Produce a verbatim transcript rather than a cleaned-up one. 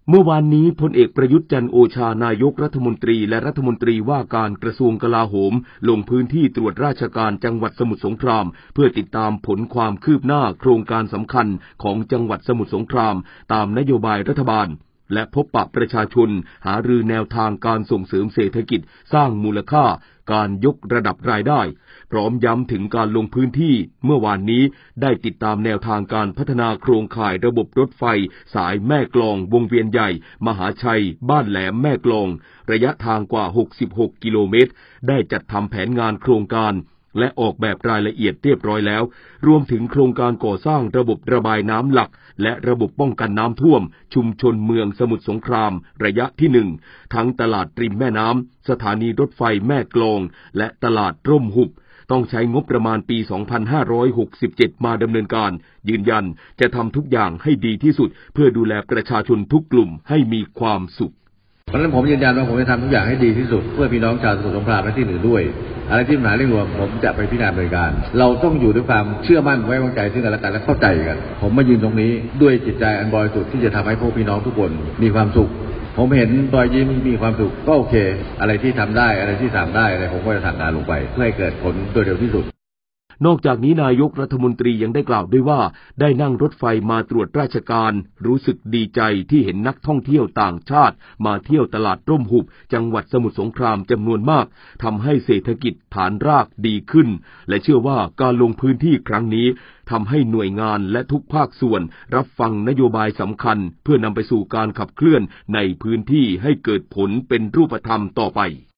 เมื่อวานนี้พลเอกประยุทธ์จันทร์โอชานายกรัฐมนตรีและรัฐมนตรีว่าการกระทรวงกลาโหมลงพื้นที่ตรวจราชการจังหวัดสมุทรสงครามเพื่อติดตามผลความคืบหน้าโครงการสำคัญของจังหวัดสมุทรสงครามตามนโยบายรัฐบาลและพบปะประชาชนหารือแนวทางการส่งเสริมเศรษฐกิจสร้างมูลค่าการยกระดับรายได้พร้อมย้ำถึงการลงพื้นที่เมื่อวานนี้ได้ติดตามแนวทางการพัฒนาโครงข่ายระบบรถไฟสายแม่กลองวงเวียนใหญ่มหาชัยบ้านแหลมแม่กลองระยะทางกว่าหกสิบหกกิโลเมตรได้จัดทำแผนงานโครงการและออกแบบรายละเอียดเรียบร้อยแล้วรวมถึงโครงการก่อสร้างระบบระบายน้ำหลักและระบบป้องกันน้ำท่วมชุมชนเมืองสมุทรสงครามระยะที่หนึ่งทั้งตลาดริมแม่น้ำสถานีรถไฟแม่กลองและตลาดร่มหุบต้องใช้งบประมาณปี สองพันห้าร้อยหกสิบเจ็ด มาดำเนินการยืนยันจะทำทุกอย่างให้ดีที่สุดเพื่อดูแลประชาชนทุกกลุ่มให้มีความสุขเพราะฉะนั้นผมยืนยันว่าผมจะทำทุกอย่างให้ดีที่สุดเพื่อพี่น้องชาวสมุทรสงครามและที่อื่นด้วยอะไรที่ปัญหาเรื่องรวมผมจะไปพิจารณาบริการเราต้องอยู่ด้วยความเชื่อมั่นไว้วางใจซึ่งกันและกันและเข้าใจกันผมมายืนตรงนี้ด้วยจิตใจอันบริสุทธิ์ที่จะทำให้พวกพี่น้องทุกคนมีความสุขผมเห็นรอยยิ้มมีความสุขก็โอเคอะไรที่ทำได้อะไรที่ทำได้อะไรผมก็จะทำงานลงไปเพื่อให้เกิดผลโดยเร็วที่สุดนอกจากนี้นายกรัฐมนตรียังได้กล่าวด้วยว่าได้นั่งรถไฟมาตรวจราชการรู้สึกดีใจที่เห็นนักท่องเที่ยวต่างชาติมาเที่ยวตลาดร่มหุบจังหวัดสมุทรสงครามจำนวนมากทำให้เศรษฐกิจฐานรากดีขึ้นและเชื่อว่าการลงพื้นที่ครั้งนี้ทำให้หน่วยงานและทุกภาคส่วนรับฟังนโยบายสำคัญเพื่อนำไปสู่การขับเคลื่อนในพื้นที่ให้เกิดผลเป็นรูปธรรมต่อไป